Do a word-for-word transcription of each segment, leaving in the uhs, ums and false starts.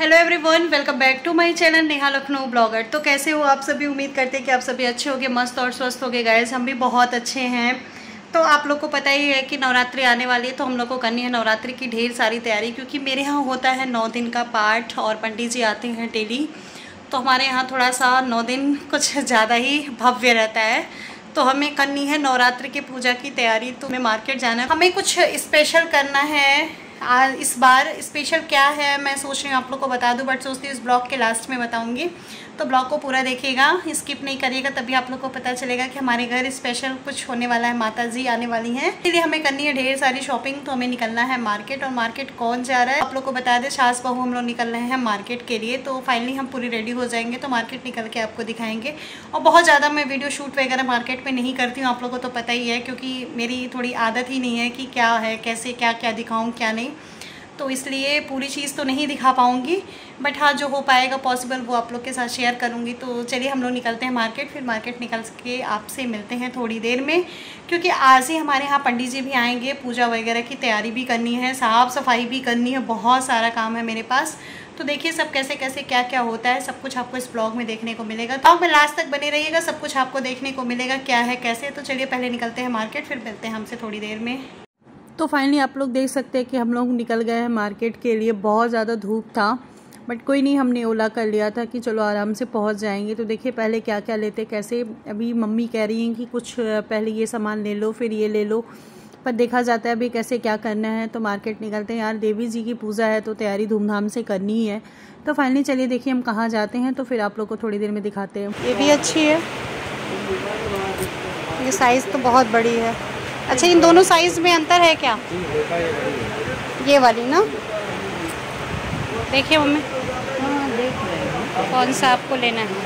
Hello everyone, welcome back to my channel Neha Lucknow blogger. तो कैसे हो आप सभी? उम्मीद करते हैं कि आप सभी अच्छे होंगे, मस्त और स्वस्थ होंगे। गाइस हम भी बहुत अच्छे हैं। तो आप लोग को पता ही है कि नवरात्रि आने वाली है, तो हम लोग को करनी है नवरात्रि की ढेर सारी तैयारी, क्योंकि मेरे यहाँ होता है नौ दिन का पाठ और पंडित जी आते हैं डेली। तो हमारे यहाँ थोड़ा सा नौ दिन कुछ ज़्यादा ही भव्य रहता है। तो हमें करनी है नवरात्रि की पूजा की तैयारी। तो हमें मार्केट जाना है, हमें कुछ स्पेशल करना है। आज इस बार स्पेशल क्या है मैं सोच रही हूँ आप लोग को बता दूँ, बट सोचती हूँ इस ब्लॉग के लास्ट में बताऊँगी। तो ब्लॉग को पूरा देखिएगा, स्किप नहीं करिएगा, तभी आप लोग को पता चलेगा कि हमारे घर स्पेशल कुछ होने वाला है। माता जी आने वाली हैं, इसलिए हमें करनी है ढेर सारी शॉपिंग। तो हमें निकलना है मार्केट। और मार्केट कौन जा रहा है आप लोग को बता दें, सास बहू हम लोग निकल रहे हैं मार्केट के लिए। तो फाइनली हम पूरी रेडी हो जाएंगे, तो मार्केट निकल के आपको दिखाएंगे। और बहुत ज़्यादा मैं वीडियो शूट वगैरह मार्केट में नहीं करती हूँ, आप लोग को तो पता ही है, क्योंकि मेरी थोड़ी आदत ही नहीं है कि क्या है, कैसे क्या क्या दिखाऊँ क्या नहीं। तो इसलिए पूरी चीज़ तो नहीं दिखा पाऊँगी, बट हाँ जो हो पाएगा पॉसिबल वो आप लोग के साथ शेयर करूँगी। तो चलिए हम लोग निकलते हैं मार्केट, फिर मार्केट निकल के आपसे मिलते हैं थोड़ी देर में, क्योंकि आज ही हमारे यहाँ पंडित जी भी आएंगे। पूजा वगैरह की तैयारी भी करनी है, साफ़ सफाई भी करनी है, बहुत सारा काम है मेरे पास। तो देखिए सब कैसे कैसे क्या क्या होता है, सब कुछ आपको इस ब्लॉग में देखने को मिलेगा। तो आप में लास्ट तक बने रहिएगा, सब कुछ आपको देखने को मिलेगा क्या है कैसे। तो चलिए पहले निकलते हैं मार्केट, फिर मिलते हैं हमसे थोड़ी देर में। तो फाइनली आप लोग देख सकते हैं कि हम लोग निकल गए हैं मार्केट के लिए। बहुत ज़्यादा धूप था, बट कोई नहीं, हमने ओला कर लिया था कि चलो आराम से पहुंच जाएंगे। तो देखिए पहले क्या क्या लेते कैसे। अभी मम्मी कह रही हैं कि कुछ पहले ये सामान ले लो फिर ये ले लो, पर देखा जाता है अभी कैसे क्या करना है। तो मार्केट निकलते हैं यार, देवी जी की पूजा है तो तैयारी धूमधाम से करनी ही है। तो फाइनली चलिए देखिए हम कहाँ जाते हैं, तो फिर आप लोग को थोड़ी देर में दिखाते हैं। ये भी अच्छी है, ये साइज़ तो बहुत बड़ी है। अच्छा इन दोनों साइज़ में अंतर है क्या? ये वाली ना, देखिए मम्मी कौन सा आपको लेना है।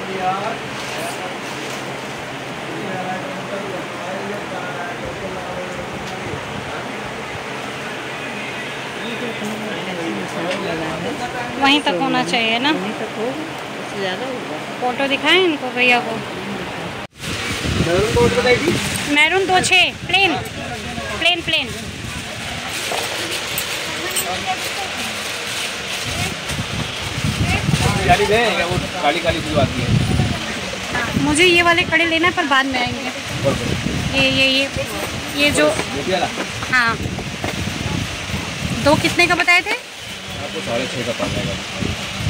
वहीं तक होना चाहिए ना, फोटो दिखाएं इनको भैया को। मैरून दो छः प्लेन प्लेन प्लेन। वो काली काली जो आती है। मुझे ये वाले कड़े लेना है, पर बाद में आएंगे। ये ये ये ये जो, हाँ दो कितने का बताए थे? आपको साढ़े छः का पड़ जाएगा।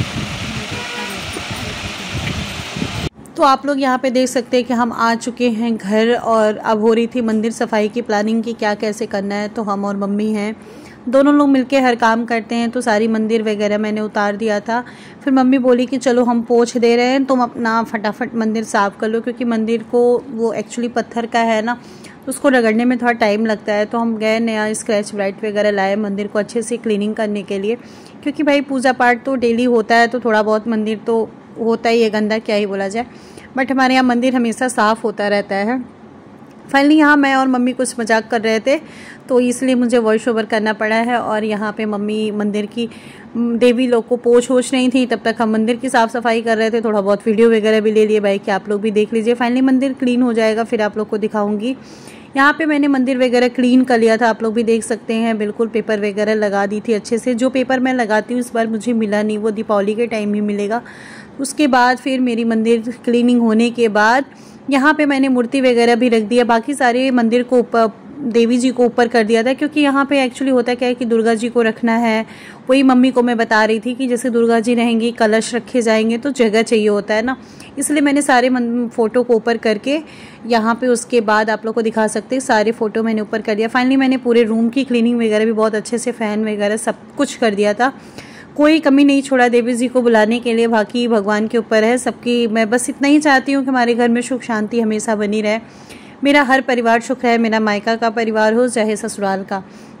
तो आप लोग यहाँ पे देख सकते हैं कि हम आ चुके हैं घर, और अब हो रही थी मंदिर सफाई की प्लानिंग की क्या कैसे करना है। तो हम और मम्मी हैं, दोनों लोग मिलके हर काम करते हैं। तो सारी मंदिर वगैरह मैंने उतार दिया था। फिर मम्मी बोली कि चलो हम पोंछ दे रहे हैं, तुम अपना फटाफट मंदिर साफ़ कर लो, क्योंकि मंदिर को वो एक्चुअली पत्थर का है ना, तो उसको रगड़ने में थोड़ा टाइम लगता है। तो हम गए नया स्क्रैच ब्राइट वगैरह लाए मंदिर को अच्छे से क्लीनिंग करने के लिए, क्योंकि भाई पूजा पाठ तो डेली होता है, तो थोड़ा बहुत मंदिर तो होता ही है गंदा, क्या ही बोला जाए, बट हमारे यहाँ मंदिर हमेशा साफ़ होता रहता है। फाइनली यहाँ मैं और मम्मी कुछ मजाक कर रहे थे, तो इसलिए मुझे वॉइस ओवर करना पड़ा है। और यहाँ पे मम्मी मंदिर की देवी लोग को पोछ वोछ नहीं थी, तब तक हम मंदिर की साफ़ सफाई कर रहे थे। थोड़ा बहुत वीडियो वगैरह भी ले लिए भाई कि आप लोग भी देख लीजिए। फाइनली मंदिर क्लीन हो जाएगा फिर आप लोग को दिखाऊंगी। यहाँ पे मैंने मंदिर वगैरह क्लीन कर लिया था, आप लोग भी देख सकते हैं। बिल्कुल पेपर वगैरह लगा दी थी अच्छे से। जो पेपर मैं लगाती हूँ इस बार मुझे मिला नहीं, वो दीपावली के टाइम ही मिलेगा। उसके बाद फिर मेरी मंदिर क्लीनिंग होने के बाद यहाँ पे मैंने मूर्ति वगैरह भी रख दिया। बाकी सारे मंदिर को ऊपर देवी जी को ऊपर कर दिया था, क्योंकि यहाँ पे एक्चुअली होता क्या है कि दुर्गा जी को रखना है। वही मम्मी को मैं बता रही थी कि जैसे दुर्गा जी रहेंगी, कलश रखे जाएंगे, तो जगह चाहिए होता है ना, इसलिए मैंने सारे फ़ोटो को ऊपर करके यहाँ पे, उसके बाद आप लोग को दिखा सकते हैं सारे फ़ोटो मैंने ऊपर कर दिया। फाइनली मैंने पूरे रूम की क्लीनिंग वगैरह भी बहुत अच्छे से, फ़ैन वगैरह सब कुछ कर दिया था, कोई कमी नहीं छोड़ा देवी जी को बुलाने के लिए। बाकी भगवान के ऊपर है सबकी। मैं बस इतना ही चाहती हूँ कि हमारे घर में सुख शांति हमेशा बनी रहे, मेरा हर परिवार सुख रहे, मेरा मायका का परिवार हो चाहे ससुराल का।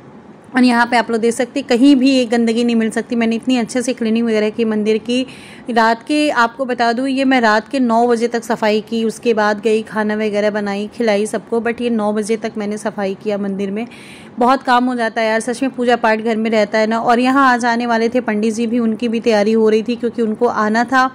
और यहाँ पे आप लोग देख सकते कहीं भी एक गंदगी नहीं मिल सकती। मैंने इतनी अच्छे से क्लीनिंग वगैरह की मंदिर की। रात के आपको बता दूँ, ये मैं रात के नौ बजे तक सफाई की, उसके बाद गई खाना वगैरह बनाई खिलाई सबको, बट ये नौ बजे तक मैंने सफाई किया मंदिर में। बहुत काम हो जाता है यार, सच में पूजा पाठ घर में रहता है ना। और यहाँ आज आने वाले थे पंडित जी भी, उनकी भी तैयारी हो रही थी, क्योंकि उनको आना था।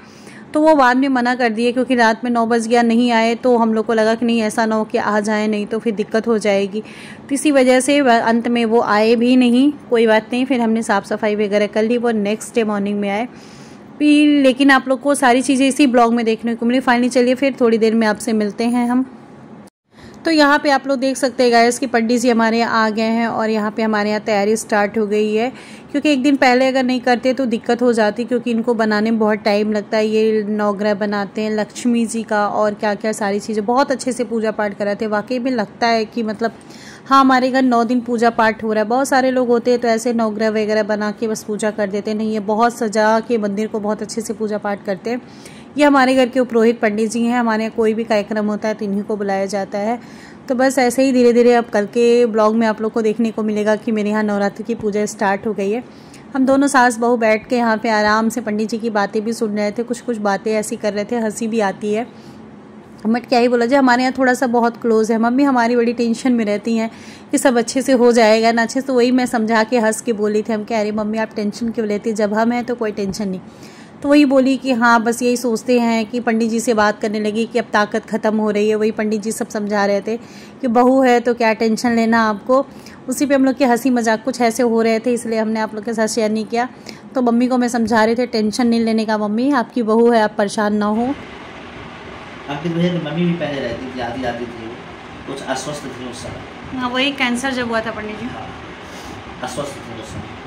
तो वो बाद में मना कर दिए क्योंकि रात में नौ बज गया, नहीं आए तो हम लोग को लगा कि नहीं ऐसा ना हो कि आ जाए, नहीं तो फिर दिक्कत हो जाएगी। तो इसी वजह से अंत में वो आए भी नहीं। कोई बात नहीं, फिर हमने साफ़ सफाई वगैरह कर ली, वो नेक्स्ट डे मॉर्निंग में आए फिर। लेकिन आप लोग को सारी चीज़ें इसी ब्लॉग में देखने को मिली। फाइनली चलिए फिर थोड़ी देर में आपसे मिलते हैं हम। तो यहाँ पे आप लोग देख सकते हैं गाइस कि पंडित जी हमारे यहाँ आ गए हैं और यहाँ पे हमारे यहाँ तैयारी स्टार्ट हो गई है। क्योंकि एक दिन पहले अगर नहीं करते तो दिक्कत हो जाती, क्योंकि इनको बनाने में बहुत टाइम लगता है। ये नवग्रह बनाते हैं लक्ष्मी जी का और क्या क्या सारी चीज़ें, बहुत अच्छे से पूजा पाठ कराते हैं। वाकई में लगता है कि मतलब हाँ हमारे घर नौ दिन पूजा पाठ हो रहा है। बहुत सारे लोग होते हैं तो ऐसे नवग्रह वगैरह बना के बस पूजा कर देते नहीं है, बहुत सजा के मंदिर को बहुत अच्छे से पूजा पाठ करते हैं। ये हमारे घर के पुरोहित पंडित जी हैं। हमारे यहाँ कोई भी कार्यक्रम होता है तो इन्हीं को बुलाया जाता है। तो बस ऐसे ही धीरे धीरे अब कल के ब्लॉग में आप लोग को देखने को मिलेगा कि मेरे यहाँ नवरात्रि की पूजा स्टार्ट हो गई है। हम दोनों सास बहू बैठ के यहाँ पे आराम से पंडित जी की बातें भी सुन रहे थे, कुछ कुछ बातें ऐसी कर रहे थे, हंसी भी आती है। बट क्या ही बोला जाए, हमारे यहाँ थोड़ा सा बहुत क्लोज है। मम्मी हमारी बड़ी टेंशन में रहती हैं कि सब अच्छे से हो जाएगा ना अच्छे से। तो वही मैं समझा के हंस के बोली थी, हम कह रहे मम्मी आप टेंशन क्यों लेती, जब हम हैं तो कोई टेंशन नहीं। तो वही बोली कि हाँ बस यही सोचते हैं कि पंडित जी से बात करने लगी कि अब ताकत ख़त्म हो रही है। वही पंडित जी सब समझा रहे थे कि बहू है तो क्या टेंशन लेना आपको। उसी पे हम लोग के हंसी मजाक कुछ ऐसे हो रहे थे, इसलिए हमने आप लोग के साथ शेयर नहीं किया। तो मम्मी को मैं समझा रहे थे टेंशन नहीं लेने का, मम्मी आपकी बहू है, आप परेशान ना हो। आपकी वजह से मम्मी भी पहले रहती थी, आधी आती थी, कुछ अस्वस्थ थी उस समय। हाँ वही कैंसर जब हुआ था पंडित जी, अस्वस्थ थी उस समय।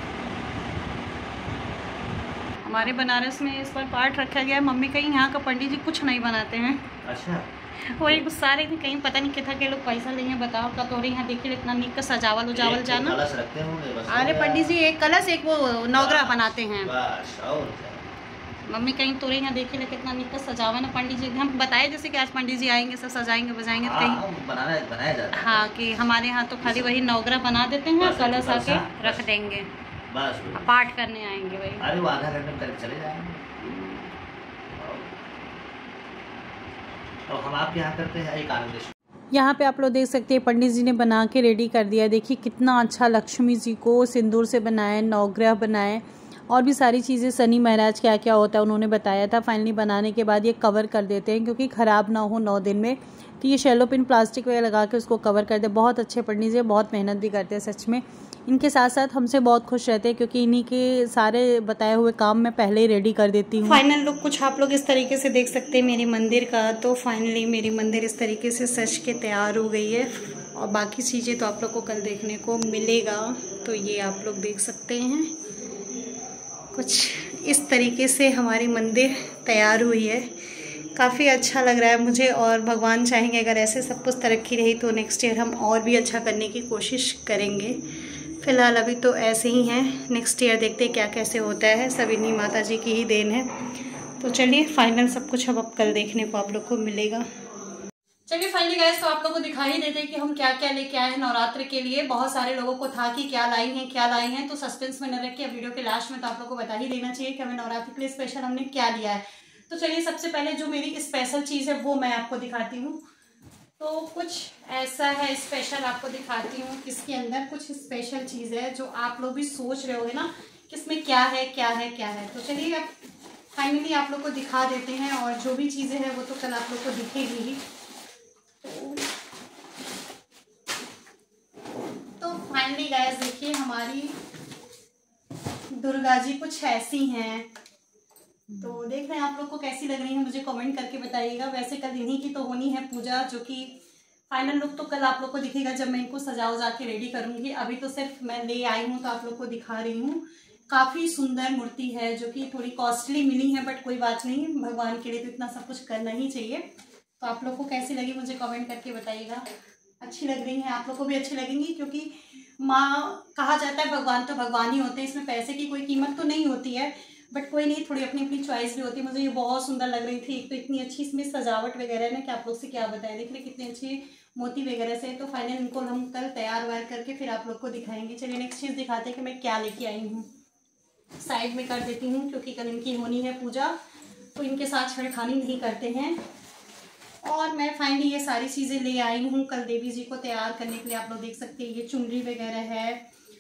हमारे बनारस में इस बार पाठ रखा गया है। मम्मी कहीं यहाँ का पंडित जी कुछ नहीं बनाते हैं। अच्छा, वही गुस्सा रही थी, कहीं पता नहीं कितना के लोग पैसा लेंगे बताओ का। तो यहाँ देखिए इतना नीक का सजावल उजावल जाना। कलश रखते होंगे बस। अरे पंडित जी एक कलश एक वो नवग्रह बनाते हैं। बस और मम्मी कहीं तो यहाँ देखिए कितना नीक का सजावा ना। पंडित जी हम बताए जैसे कि आज पंडित जी आएंगे सब सजाएंगे बजाएंगे, तो कहीं बनाना बनाया जाता है। हाँ कि हमारे यहाँ तो खाली वही नवग्रह बना देते हैं, कलश आके रख देंगे, बस पाठ करने आएंगे वही। अरे वो आधा घंटे में करके चले जाएंगे। तो हम आपके यहाँ करते हैं एक आनंद। यहाँ पे आप लोग देख सकते हैं पंडित जी ने बना के रेडी कर दिया। देखिए कितना अच्छा लक्ष्मी जी को सिंदूर से बनाए, नवग्रह बनाए और भी सारी चीज़ें। शनि महाराज क्या क्या होता है उन्होंने बताया था। फाइनली बनाने के बाद ये कवर कर देते हैं क्योंकि ख़राब ना हो नौ दिन में। तो ये शेलो पिन प्लास्टिक वगैरह लगा के उसको कवर कर दे। बहुत अच्छे पंडित जी, बहुत मेहनत भी करते हैं सच में। इनके साथ साथ हमसे बहुत खुश रहते हैं क्योंकि इन्हीं के सारे बताए हुए काम मैं पहले ही रेडी कर देती हूँ। फाइनल लुक कुछ आप लोग इस तरीके से देख सकते हैं मेरे मंदिर का। तो फाइनली मेरी मंदिर इस तरीके से सज के तैयार हो गई है और बाकी चीज़ें तो आप लोग को कल देखने को मिलेगा। तो ये आप लोग देख सकते हैं कुछ इस तरीके से हमारी मंदिर तैयार हुई है। काफ़ी अच्छा लग रहा है मुझे और भगवान चाहेंगे अगर ऐसे सब कुछ तरक्की रही तो नेक्स्ट ईयर हम और भी अच्छा करने की कोशिश करेंगे। फ़िलहाल अभी तो ऐसे ही हैं, नेक्स्ट ईयर देखते हैं क्या कैसे होता है। सब इन्हीं माता जी की ही देन है। तो चलिए फाइनल सब कुछ अब कल देखने को आप लोग को मिलेगा। चलिए फाइनली गाइस तो आप लोगों को दिखा ही देते हैं कि हम क्या क्या लेके आए हैं नवरात्र के लिए। बहुत सारे लोगों को था कि क्या लाई हैं क्या लाई हैं, तो सस्पेंस में न रख के वीडियो के लास्ट में तो आप लोग को बता ही देना चाहिए कि हमें नवरात्रि के लिए स्पेशल हमने क्या लिया है। तो चलिए सबसे पहले जो मेरी स्पेशल चीज़ है वो मैं आपको दिखाती हूँ। तो कुछ ऐसा है स्पेशल, आपको दिखाती हूँ। इसके अंदर कुछ स्पेशल चीज़ है जो आप लोग भी सोच रहे होगे ना कि इसमें क्या है क्या है क्या है। तो चलिए अब फाइनली आप लोग को दिखा देते हैं और जो भी चीज़ें हैं वो तो कल आप लोग को दिखेगी ही। तो फाइनली गाइस देखिए हमारी दुर्गा जी कुछ ऐसी हैं। तो देख रहे हैं आप लोग को कैसी लग रही है, मुझे कमेंट करके बताइएगा। वैसे कल इन्हीं की तो होनी है पूजा, जो कि फाइनल लुक तो कल आप लोग को दिखेगा जब मैं इनको सजा उजा के रेडी करूंगी। अभी तो सिर्फ मैं ले आई हूँ तो आप लोग को दिखा रही हूँ। काफ़ी सुंदर मूर्ति है जो कि थोड़ी कॉस्टली मिली है, बट कोई बात नहीं, भगवान के लिए तो इतना सब कुछ करना ही चाहिए। तो आप लोग को कैसी लगी मुझे कमेंट करके बताइएगा। अच्छी लग रही है, आप लोग को भी अच्छी लगेंगी क्योंकि माँ कहा जाता है भगवान तो भगवान ही होते हैं, इसमें पैसे की कोई कीमत तो नहीं होती है, बट कोई नहीं, थोड़ी अपनी अपनी चॉइस भी होती है। मुझे ये बहुत सुंदर लग रही थी। एक तो इतनी अच्छी इसमें सजावट वगैरह ना कि आप लोग से क्या बताएं। देख रहे कितने अच्छे मोती वगैरह से। तो फाइनल इनको हम कल तैयार वायर करके फिर आप लोग को दिखाएंगे। चलिए नेक्स्ट चीज़ दिखाते हैं कि मैं क्या लेके आई हूँ। साइड में कर देती हूँ क्योंकि कल इनकी होनी है पूजा, तो इनके साथ छेड़खानी नहीं करते हैं। और मैं फाइनली ये सारी चीज़ें ले आई हूँ कल देवी जी को तैयार करने के लिए। आप लोग देख सकते हैं ये चुनरी वगैरह है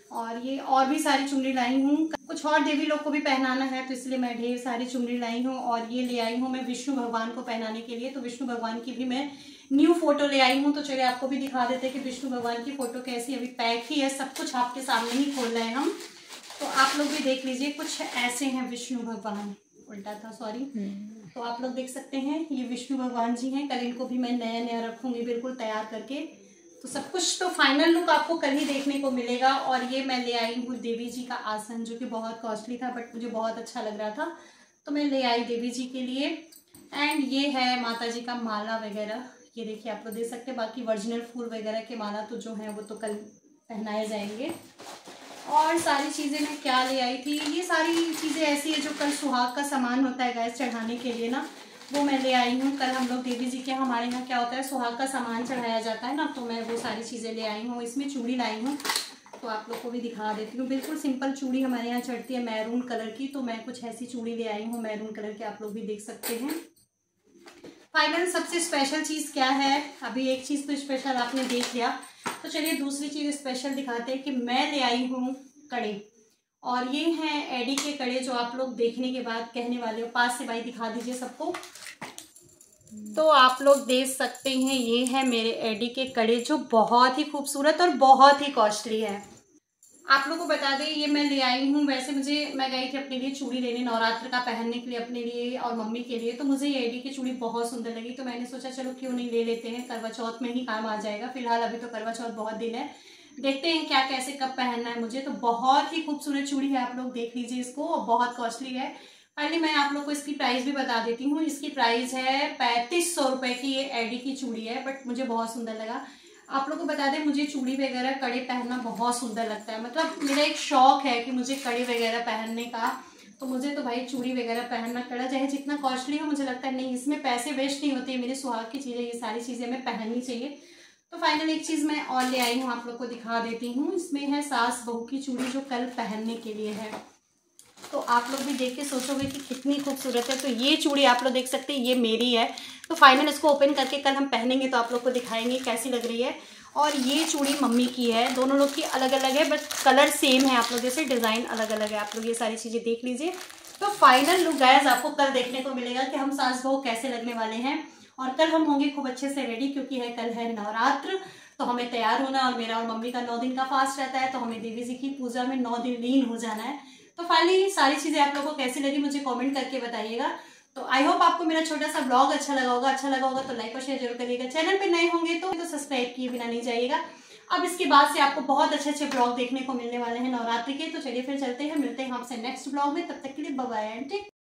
और ये और भी सारी चुनरी लाई हूँ, कुछ और देवी लोग को भी पहनाना है तो इसलिए मैं ढेर सारी चुनरी लाई हूँ। और ये ले आई हूँ मैं विष्णु भगवान को पहनाने के लिए, तो विष्णु भगवान की भी मैं न्यू फोटो ले आई हूँ। तो चलिए आपको भी दिखा देते हैं कि विष्णु भगवान की फोटो कैसी, अभी पैक ही है, सब कुछ आपके सामने ही खोल रहे हैं हम, तो आप लोग भी देख लीजिए। कुछ ऐसे हैं विष्णु भगवान, उल्टा था सॉरी। तो आप लोग देख सकते हैं ये विष्णु भगवान जी हैं। कल इनको भी मैं नया नया रखूंगी बिल्कुल तैयार करके। तो सब कुछ तो फाइनल लुक आपको कल ही देखने को मिलेगा। और ये मैं ले आई हूँ देवी जी का आसन, जो कि बहुत कॉस्टली था बट मुझे बहुत अच्छा लग रहा था, तो मैं ले आई देवी जी के लिए। एंड ये है माता जी का माला वगैरह, ये देखिए आप लोग देख सकते हैं। बाकी ओरिजिनल फूल वगैरह के माला तो जो है वो तो कल पहनाए जाएंगे। और सारी चीज़ें मैं क्या ले आई थी, ये सारी चीज़ें ऐसी है जो कल सुहाग का सामान होता है गैस चढ़ाने के लिए ना, वो मैं ले आई हूँ। कल हम लोग देवी जी के, हमारे यहाँ क्या होता है सुहाग का सामान चढ़ाया जाता है ना, तो मैं वो सारी चीज़ें ले आई हूँ। इसमें चूड़ी लाई हूँ तो आप लोग को भी दिखा देती हूँ। बिल्कुल सिंपल चूड़ी हमारे यहाँ चढ़ती है मैरून कलर की, तो मैं कुछ ऐसी चूड़ी ले आई हूँ मैरून कलर की, आप लोग भी देख सकते हैं। फाइनल सबसे स्पेशल चीज़ क्या है, अभी एक चीज़ तो स्पेशल आपने देख लिया, तो चलिए दूसरी चीज़ स्पेशल दिखाते हैं कि मैं ले आई हूँ कड़े। और ये हैं एडी के कड़े, जो आप लोग देखने के बाद कहने वाले हो, पास से भाई दिखा दीजिए सबको। तो आप लोग देख सकते हैं ये है मेरे एडी के कड़े, जो बहुत ही खूबसूरत और बहुत ही कॉस्टली है। आप लोगों को बता दें ये मैं ले आई हूँ, वैसे मुझे मैं गई थी अपने लिए चूड़ी लेने नवरात्र का पहनने के लिए अपने लिए और मम्मी के लिए, तो मुझे ये एडी की चूड़ी बहुत सुंदर लगी, तो मैंने सोचा चलो क्यों नहीं ले लेते हैं, करवा चौथ में ही काम आ जाएगा। फिलहाल अभी तो करवा चौथ बहुत दिन है, देखते हैं क्या कैसे कब पहनना है मुझे। तो बहुत ही खूबसूरत चूड़ी है, आप लोग देख लीजिए इसको, और बहुत कॉस्टली है। पहले मैं आप लोग को इसकी प्राइस भी बता देती हूँ। इसकी प्राइस है पैंतीस सौ रुपये की, ये एडी की चूड़ी है, बट मुझे बहुत सुंदर लगा। आप लोग को बता दें मुझे चूड़ी वगैरह कड़े पहनना बहुत सुंदर लगता है, मतलब मेरा एक शौक है कि मुझे कड़े वगैरह पहनने का, तो मुझे तो भाई चूड़ी वगैरह पहनना, कड़ा चाहे जितना कॉस्टली हो, मुझे लगता है नहीं इसमें पैसे वेस्ट नहीं होते, मेरे सुहाग की चीज़ें, ये सारी चीज़ें हमें पहननी चाहिए। तो फाइनल एक चीज़ मैं और ले आई हूँ, आप लोग को दिखा देती हूँ। इसमें है सास बहू की चूड़ी, जो कल पहनने के लिए है, तो आप लोग भी देख के सोचोगे कि कितनी खूबसूरत है। तो ये चूड़ी आप लोग देख सकते हैं, ये मेरी है। तो फाइनल इसको ओपन करके कल हम पहनेंगे तो आप लोग को दिखाएंगे कैसी लग रही है। और ये चूड़ी मम्मी की है, दोनों लोग की अलग अलग है, बट कलर सेम है, आप लोग जैसे डिज़ाइन अलग अलग है। आप लोग ये सारी चीज़ें देख लीजिए। तो फाइनल लुक गाइस आपको कल देखने को मिलेगा कि हम सास बहू कैसे लगने वाले हैं। और कल हम होंगे खूब अच्छे से रेडी, क्योंकि है कल है नवरात्र, तो हमें तैयार होना, और मेरा और मम्मी का नौ दिन का फास्ट रहता है, तो हमें देवी जी की पूजा में नौ दिन लीन हो जाना है। तो फाइनली सारी चीज़ें आप लोगों को कैसी लगी मुझे कमेंट करके बताइएगा। तो आई होप आपको मेरा छोटा सा ब्लॉग अच्छा लगा होगा। अच्छा लगा होगा तो लाइक और शेयर जरूर करिएगा। चैनल पे नए होंगे तो, तो सब्सक्राइब किए बिना नहीं जाइएगा। अब इसके बाद से आपको बहुत अच्छे अच्छे ब्लॉग देखने को मिलने वाले हैं नवरात्रि के। तो चलिए फिर चलते हैं, मिलते हैं आपसे नेक्स्ट ब्लॉग में, तब तक के लिए बाय बाय एंड टेक